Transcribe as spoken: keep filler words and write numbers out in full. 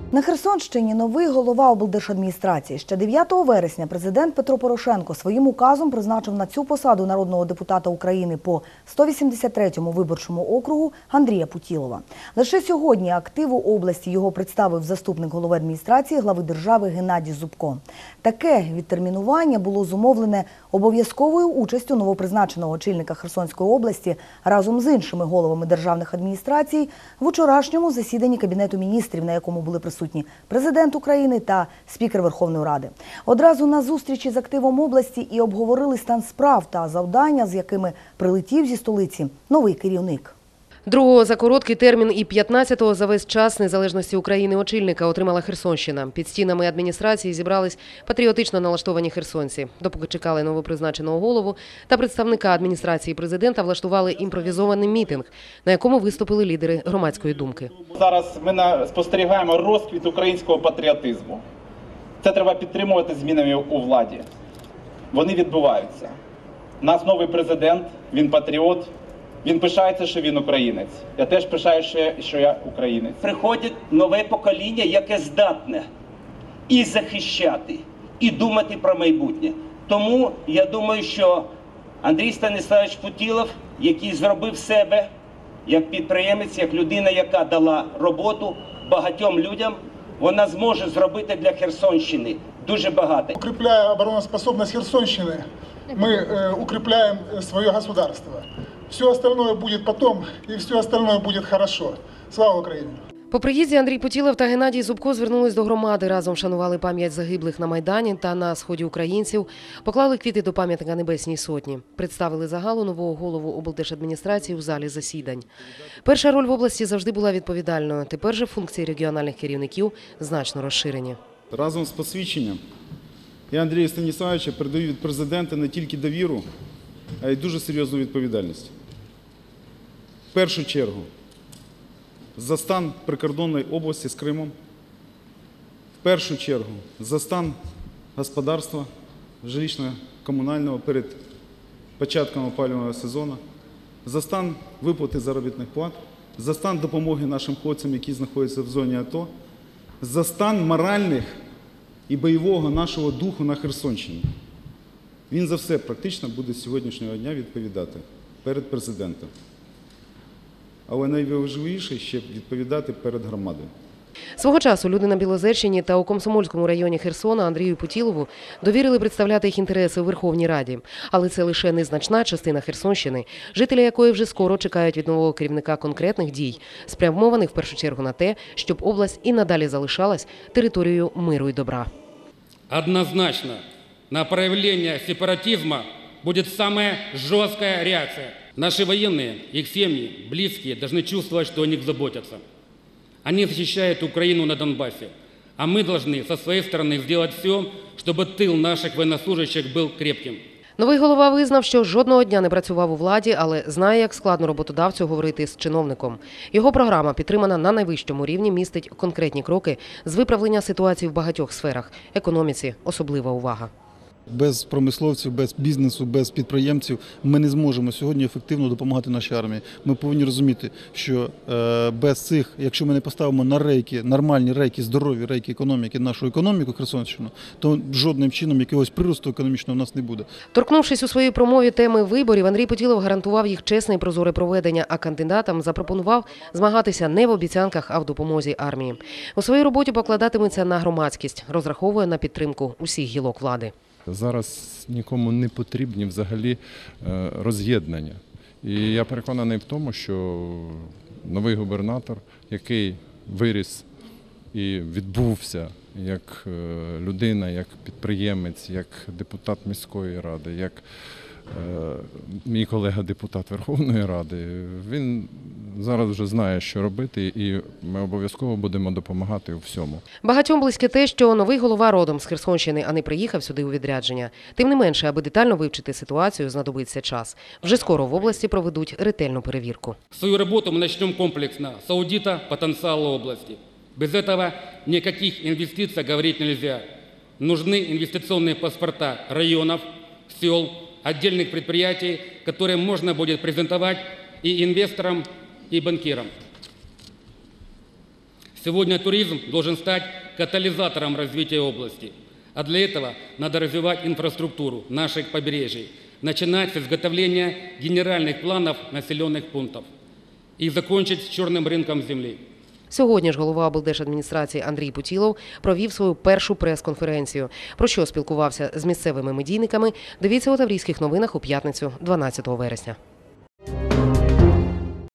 На Херсонщині новий голова облдержадміністрації. Ще дев'ятого вересня президент Петро Порошенко своїм указом призначив на цю посаду народного депутата України по сто вісімдесят третьому виборчому округу Андрія Путілова. Лише сьогодні активу області його представив заступник голови адміністрації глави держави Геннадій Зубко. Таке відтермінування було зумовлене обов'язковою участю новопризначеного очільника Херсонської області разом з іншими головами державних адміністрацій в учорашньому засіданні Кабінету міністрів, на якому були присутні президент України та спікер Верховної Ради. Одразу на зустрічі з активом області і обговорили стан справ та завдання, з якими прилетів зі столиці новий керівник. Другого за короткий термін і п'ятнадцятого за весь час незалежності України очільника отримала Херсонщина. Під стінами адміністрації зібрались патріотично налаштовані херсонці. Допоки чекали новопризначеного голову та представника адміністрації президента, влаштували імпровізований мітинг, на якому виступили лідери громадської думки. Зараз ми спостерігаємо розквіт українського патріотизму. Це треба підтримувати змінами у владі. Вони відбуваються. У нас новий президент, він патріот. Він пишається, що він українець. Я теж пишаюся, що я українець. Приходить нове покоління, яке здатне і захищати, і думати про майбутнє. Тому я думаю, що Андрій Станіславович Путілов, який зробив себе як підприємець, як людина, яка дала роботу багатьом людям, вона зможе зробити для Херсонщини дуже багато. Укрепляя обороноспособность Херсонщины, мы э, укрепляем свое государство. Все остальное будет потом, и все остальное будет хорошо. Слава Україні! По приїзді Андрій Путілов та Геннадій Зубко звернулись до громади. Разом вшанували пам'ять загиблих на Майдані та на сході українців, поклали квіти до пам'ятника Небесній Сотні. Представили загалу нового голову облдержадміністрації у залі засідань. Перша роль в області завжди була відповідальною. Тепер же функції регіональних керівників значно розширені. Разом з посвідченням я Андрію Станіславовичу передаю від президента не тільки довіру, а й дуже серйозну відповідальність. В першу чергу за стан прикордонної області з Кримом, в першу чергу за стан господарства жилищно-комунального перед початком опалювального сезону, за стан виплати заробітних плат, за стан допомоги нашим хлопцям, які знаходяться в зоні АТО, за стан моральних і бойового нашого духу на Херсонщині. Він за все практично буде з сьогоднішнього дня відповідати перед президентом. Але найважливіше ще відповідати перед громадою. Свого часу люди на Білозерщині та у Комсомольському районі Херсона Андрію Путілову довірили представляти їх інтереси у Верховній Раді. Але це лише незначна частина Херсонщини, жителі якої вже скоро чекають від нового керівника конкретних дій, спрямованих в першу чергу на те, щоб область і надалі залишалась територією миру і добра. Однозначно на проявление сепаратизма будет самая жесткая реакция. Наши военные, их семьи, близкие должны чувствовать, что о них заботятся. Они защищают Украину на Донбассе, а мы должны со своей стороны сделать все, чтобы тыл наших военнослужащих был крепким. Новий голова визнав, що жодного дня не працював у владі, але знає, як складно роботодавцю говорити з чиновником. Його програма, підтримана на найвищому рівні, містить конкретні кроки з виправлення ситуації в багатьох сферах. Економіці особлива увага. Без промисловців, без бізнесу, без підприємців ми не зможемо сьогодні ефективно допомагати нашій армії. Ми повинні розуміти, що без цих, якщо ми не поставимо на рейки, нормальні рейки, здорові рейки економіки, нашу економіку Херсонщину, то жодним чином якогось приросту економічного у нас не буде. Торкнувшись у своїй промові теми виборів, Андрій Путілов гарантував їх чесне і прозоре проведення, а кандидатам запропонував змагатися не в обіцянках, а в допомозі армії. У своїй роботі покладатиметься на громадськість, розраховує на підтримку усіх гілок влади. Зараз нікому не потрібні взагалі роз'єднання. І я переконаний в тому, що новий губернатор, який виріс і відбувся як людина, як підприємець, як депутат міської ради, як мій колега депутат Верховної Ради, він зараз вже знає, що робити, і ми обов'язково будемо допомагати у всьому. Багатьом близьке те, що новий голова родом з Херсонщини, а не приїхав сюди у відрядження. Тим не менше, аби детально вивчити ситуацію, знадобиться час. Вже скоро в області проведуть ретельну перевірку. Свою роботу ми почнемо комплексно з аудиту потенціалу області. Без этого никаких инвестиций говорить нельзя. Нужны инвестиционные паспорта районов, сел, отдельных предприятий, которые можно будет презентовать и инвесторам, и банкирам. Сегодня туризм должен стать катализатором развития области. А для этого надо развивать инфраструктуру наших побережий, начинать с изготовления генеральных планов населенных пунктов и закончить с черным рынком земли. Сьогодні ж голова облдержадміністрації Андрій Путілов провів свою першу прес-конференцію. Про що спілкувався з місцевими медійниками, дивіться у Таврійських новинах у п'ятницю, дванадцятого вересня.